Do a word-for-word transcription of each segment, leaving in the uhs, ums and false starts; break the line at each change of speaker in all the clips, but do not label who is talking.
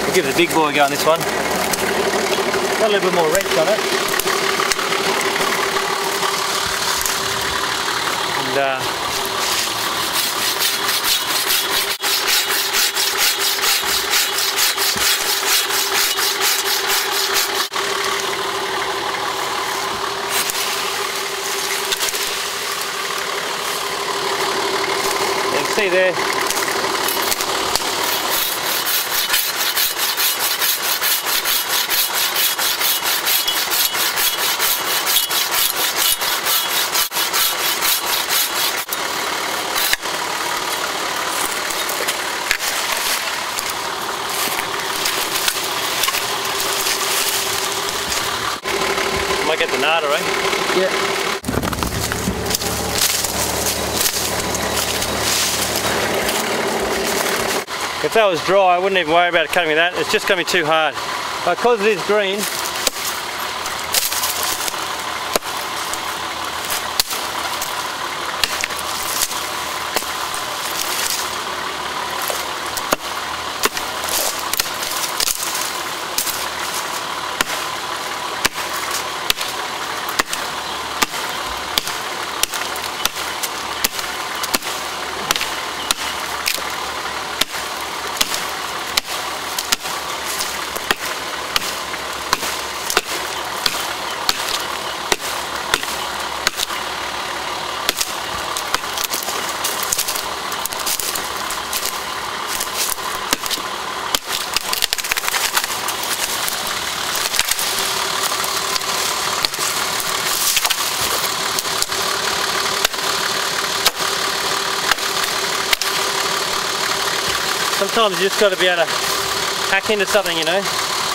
We'll give the big boy a go on this one. Got a little bit more reach on it. And uh, you can see there. Might get the nada, right?
Yeah.
If that was dry, I wouldn't even worry about cutting with that. It's just going to be too hard. But because it is green, sometimes you just got to be able to hack into something, you know.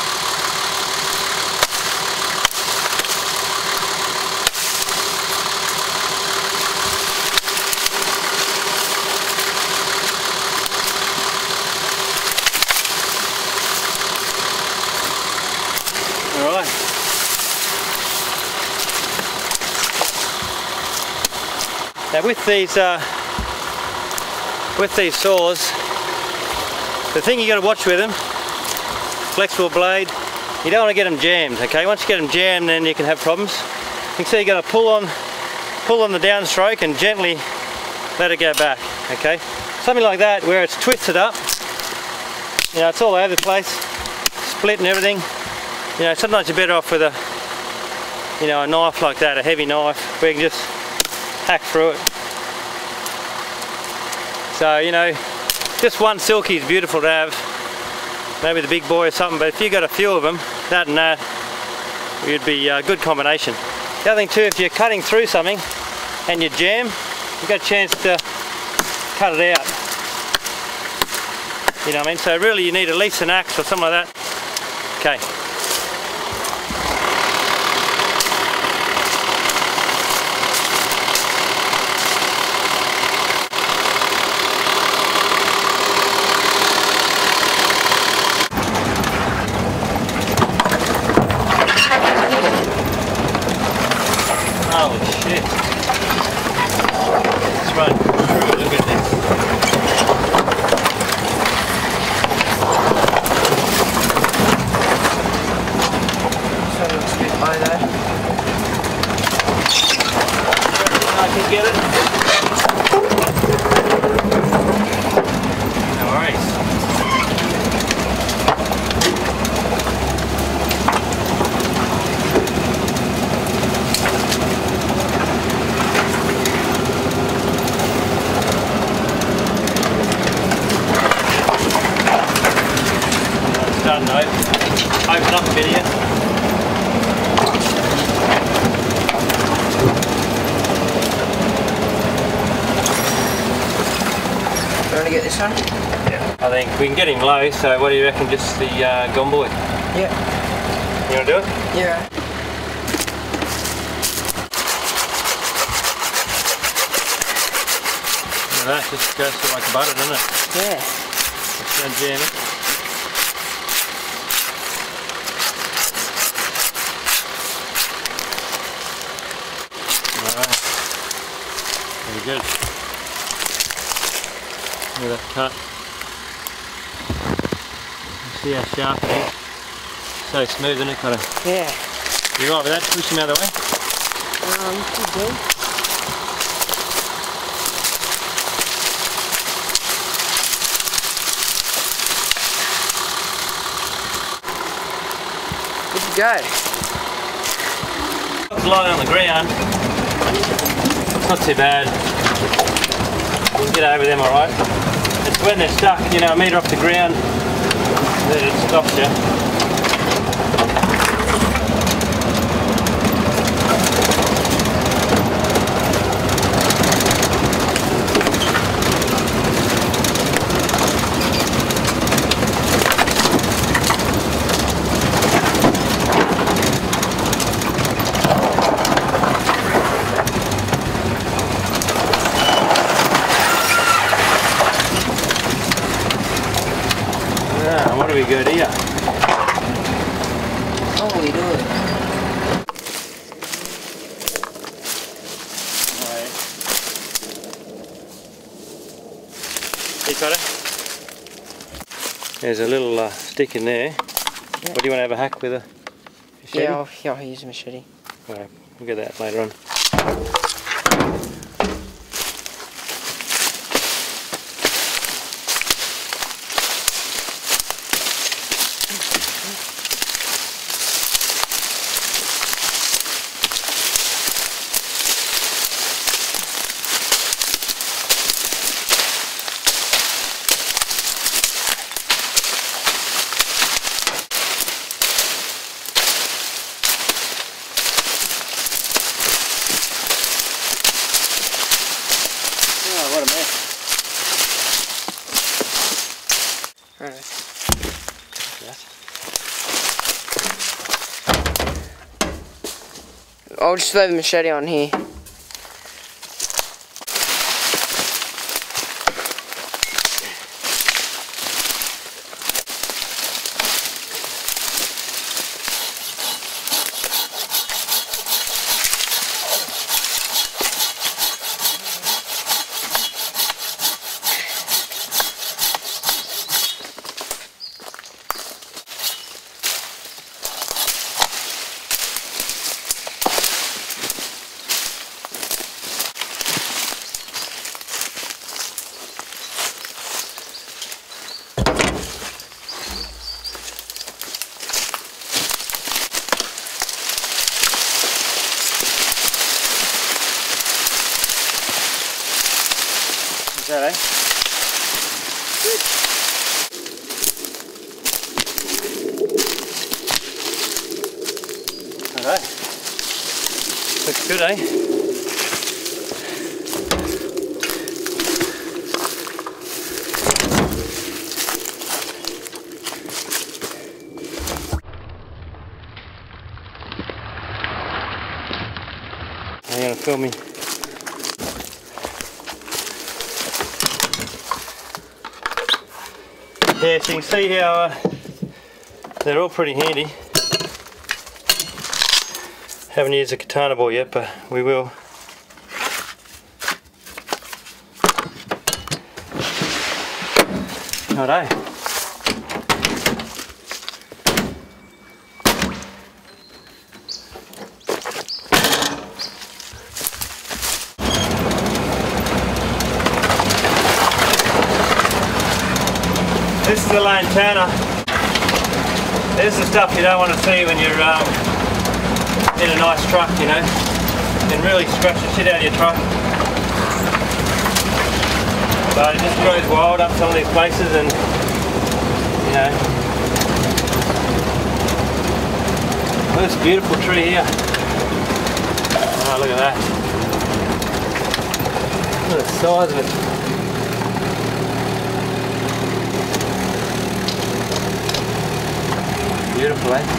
Alright. Now with these uh, with these saws, the thing you got to watch with them, flexible blade, you don't want to get them jammed, okay? Once you get them jammed, then you can have problems. You can see you got to pull on, pull on the downstroke and gently let it go back, okay? Something like that where it's twisted up, you know, it's all over the place, split and everything. You know, sometimes you're better off with a, you know, a knife like that, a heavy knife, where you can just hack through it. So, you know, just one silky is beautiful to have, maybe the big boy or something, but if you got a few of them, that and that, it would be a good combination. The other thing too, if you're cutting through something and you jam, you've got a chance to cut it out. You know what I mean? So really you need at least an axe or something like that. Okay. Holy shit. Let's run through a little bit of this.
So it looks a bit high there.
I can get it. No worries. Starting to open, open up a bit here.
You want to get this one?
Yeah. I think we can get him low, so what do you reckon, just the uh, gomboy?
Yeah.
You want to do it?
Yeah.
That just goes through like butter, doesn't it?
Yeah.
Just gonna jam it. Alright. Very good. Look at that cut. See how sharp it is? So smooth, isn't it, Cotto?
Yeah.
You right with that? Push him out of the way.
Um, could do. Where'd you go?
It's lying on the ground. It's not too bad. You can get over them alright. It's when they're stuck, you know, a metre off the ground that it stops you. What do we got here?
Oh, we do it.
Alright. You got it? There's a little uh, stick in there.
Yeah.
What do you want to have a hack with a machete?
Yeah, I'll, yeah, I'll use a machete.
Alright, we'll get that later on. What a mess.
Alright. I'll just throw the machete on here.
Is that eh?
Good.
Alright. Looks good, eh? Are you gonna film me? Yeah, so you can see how uh, they're all pretty handy. Haven't used a katana ball yet, but we will. Righto. This is the lantana. This is the stuff you don't want to see when you're um, in a nice truck, you know. You can really scratch the shit out of your truck. But it just grows wild up some of these places and, you know. Look at this beautiful tree here. Oh, look at that. Look at the size of it. Beautiful, eh?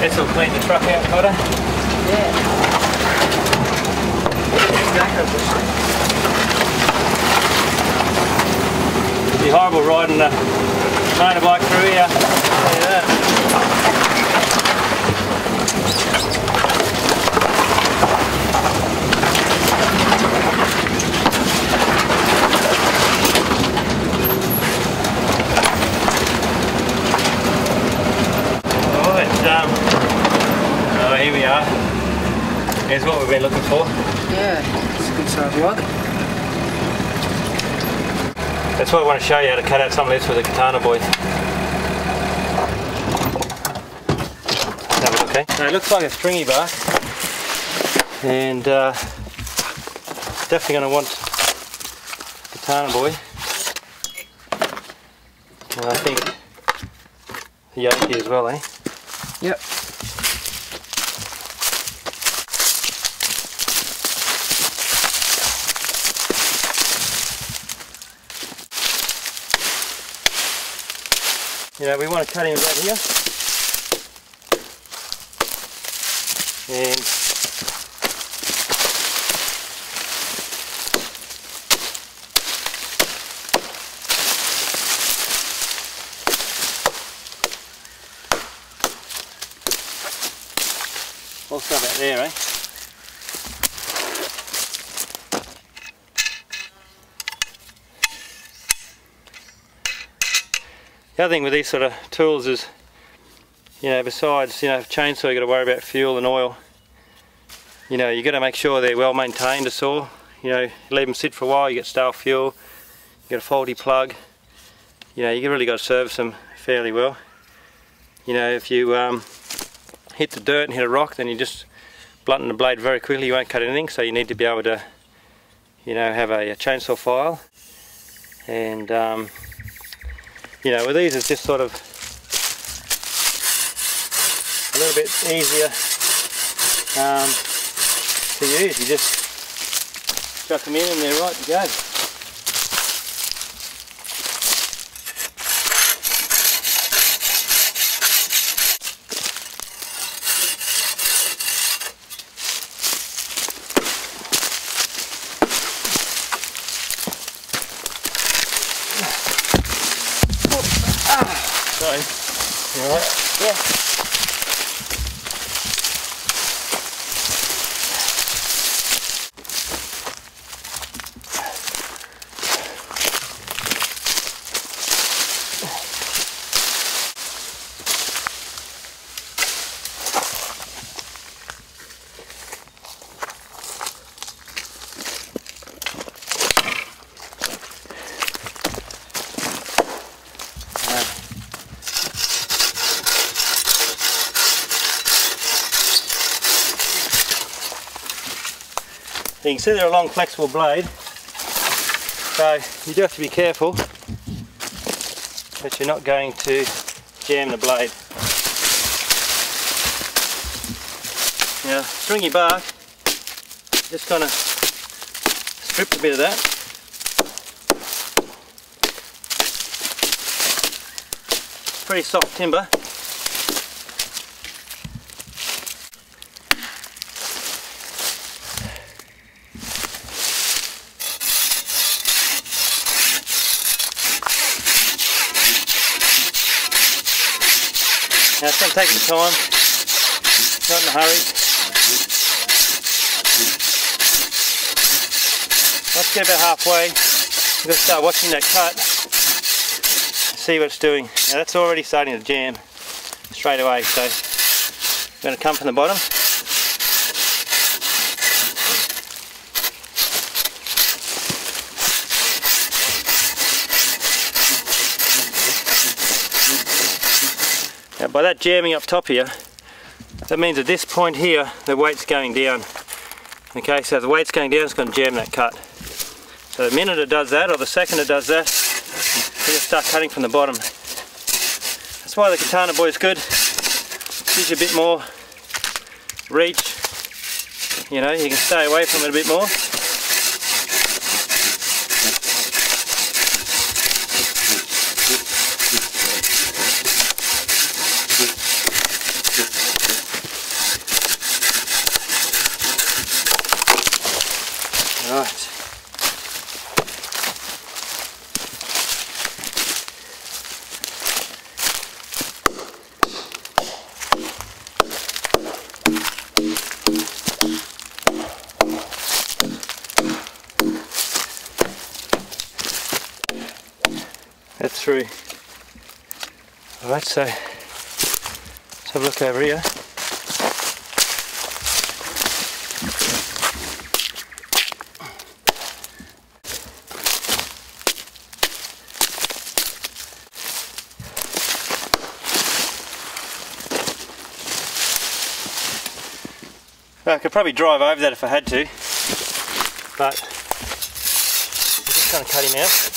This will clean the truck out, Cotter.
Yeah.
It'd be horrible riding a motorbike through here. Tell you that. Um, oh, here we are. Here's what we've been looking for.
Yeah, it's a good size log.
That's why I want to show you how to cut out some of this with a katana, boys. Have a look, okay? Now, it looks like a stringy bark, and uh, definitely going to want a katana, boy. And I think the Yankee as well, eh?
Yep.
You know, we want to cut him about here. And also about there, eh? The other thing with these sort of tools is, you know, besides, you know, chainsaw, you got to worry about fuel and oil. You know, you got to make sure they're well maintained, a saw. You know, leave them sit for a while, you get stale fuel, you get a faulty plug. You know, you really got to service them fairly well. You know, if you um, hit the dirt and hit a rock, then you just blunt the blade very quickly, you won't cut anything, so you need to be able to, you know, have a, a chainsaw file. And um, you know, with these it's just sort of a little bit easier um, to use. You just chuck them in and they're right to go. Sorry. You alright?
Yeah.
You can see they're a long flexible blade, so you do have to be careful that you're not going to jam the blade. Now, stringy bark, just kind of strip a bit of that. Pretty soft timber. Now it's going to take some time, not in a hurry. Once you get about halfway, you've got to start watching that cut, see what it's doing. Now that's already starting to jam straight away, so I'm going to come from the bottom. Now by that jamming up top here, that means at this point here the weight's going down. Okay, so the weight's going down, it's going to jam that cut. So the minute it does that, or the second it does that, you just start cutting from the bottom. That's why the katana boy is good. Gives you a bit more reach. You know, you can stay away from it a bit more. through. Alright, so let's have a look over here. I could probably drive over that if I had to, but I'm just going to cut him out.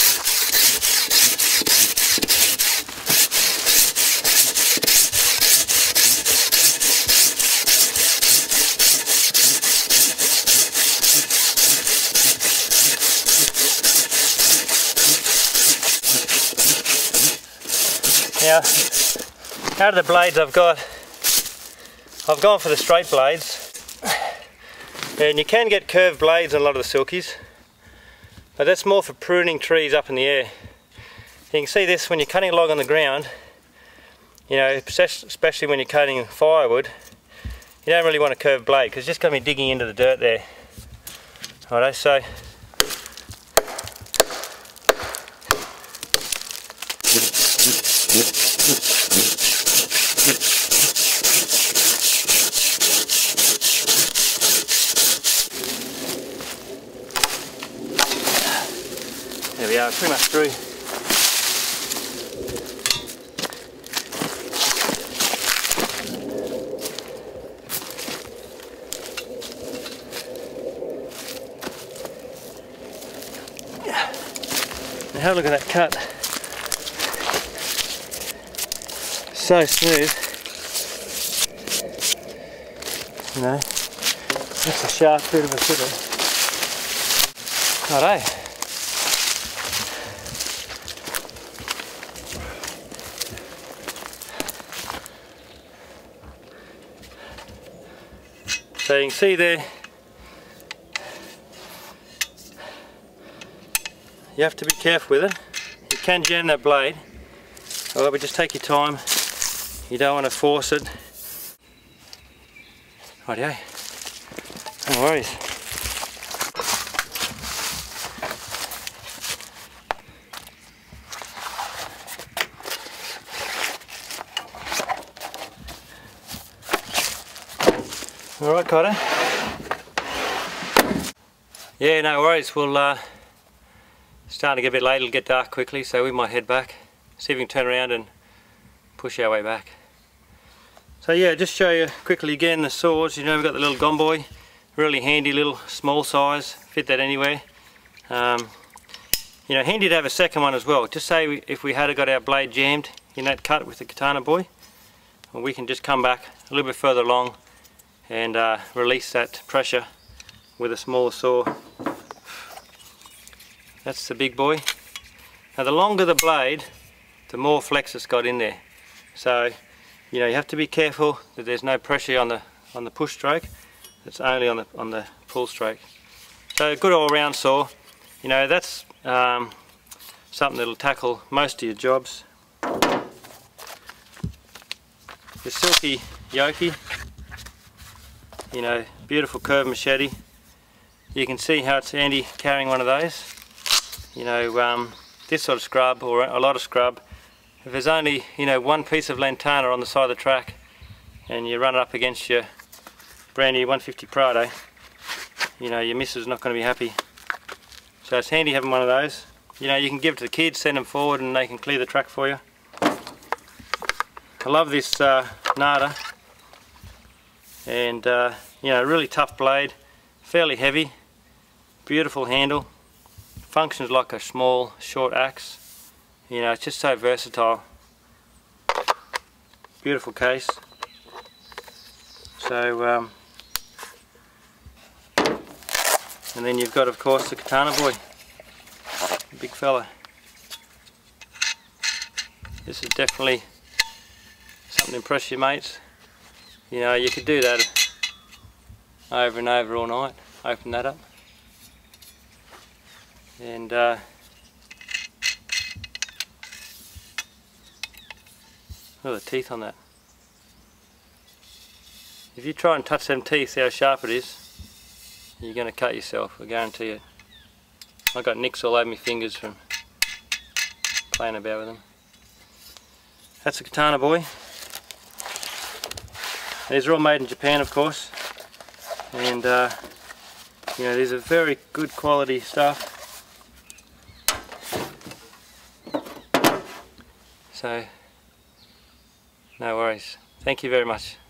Now, out of the blades I've got, I've gone for the straight blades. And you can get curved blades on a lot of the silkies, but that's more for pruning trees up in the air. You can see this when you're cutting a log on the ground, you know, especially when you're cutting firewood, you don't really want a curved blade because it's just going to be digging into the dirt there. Alright, so there we are, pretty much through. Now have a look at that cut. So smooth. You know, that's a sharp bit of a fiddle. Alright. So you can see there, you have to be careful with it. You can jam that blade, however just take your time. You don't want to force it. Rightio, no worries. Alright, Cotter. Yeah, no worries. We'll uh, starting to get a bit late, it'll get dark quickly, so we might head back, see if we can turn around and push our way back. So yeah, just show you quickly again the saws. You know, we've got the little Gomboy, really handy little small size, fit that anywhere. Um, you know, handy to have a second one as well. Just say we, if we had got our blade jammed in that cut with the Katana Boy, well, we can just come back a little bit further along and uh, release that pressure with a smaller saw. That's the big boy. Now the longer the blade, the more flex it's got in there. So, you know, you have to be careful that there's no pressure on the on the push stroke. It's only on the on the pull stroke. So a good all-round saw. You know, that's um, something that'll tackle most of your jobs. The Silky Yoki. You know, beautiful curved machete. You can see how it's handy carrying one of those. You know, um, this sort of scrub, or a lot of scrub, if there's only, you know, one piece of lantana on the side of the track and you run it up against your brand new one fifty Prado, you know, your missus is not going to be happy. So it's handy having one of those. You know, you can give it to the kids, send them forward and they can clear the track for you. I love this uh, Nada. And uh, you know, really tough blade, fairly heavy, beautiful handle, functions like a small short axe. You know, it's just so versatile. Beautiful case. So um, and then you've got, of course, the Katana Boy, big fella. This is definitely something to impress your mates. You know, you could do that over and over all night, open that up. And uh, look at the teeth on that. If you try and touch them teeth, see how sharp it is, you're going to cut yourself, I guarantee it. I got nicks all over my fingers from playing about with them. That's a Katana boy. These are all made in Japan, of course, and uh, you know, these are very good quality stuff. So, no worries. Thank you very much.